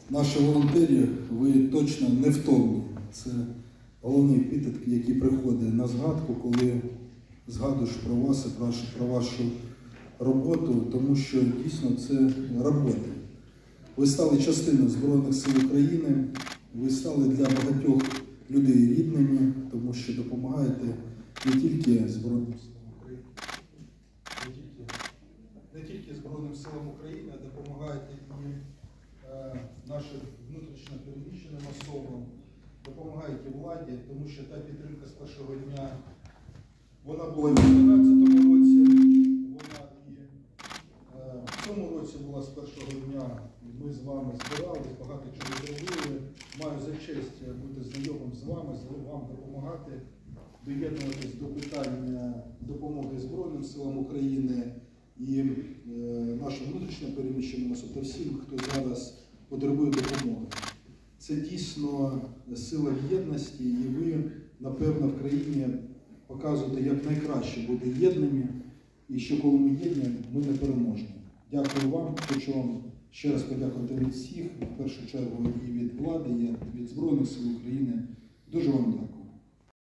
Наші волонтери, ви точно невтомні. Це головний епітет, який приходить на згадку, коли згадуєш про вас і про вашу роботу, тому що дійсно це робота. Ви стали частиною Збройних сил України, ви стали для багатьох людей рідними, тому що допомагаєте не тільки Збройним силам України, не тільки Збройним силам України, а допомагаєте і нашим внутрішньо переміщеним особам, допомагаєте владі, тому що та підтримка з першого дня, вона була і в 2014 році, вона і в цьому році була з першого дня. Ми з вами збирались, багато чого зробили. Маю за честь бути знайомим з вами, вам допомагати, доєднуватись до питання допомоги Збройним силам України і нашим внутрішньо переміщеним особам, та всім, хто зараз потребує допомоги. Це дійсно сила в єдності, і ви, напевно, в країні показуєте, як найкраще бути єдними, і що коли ми єдні, ми не переможні. Дякую вам, хочу вам ще раз подякувати від всіх, в першу чергу і від влади, і від Збройних сил України. Дуже вам дякую.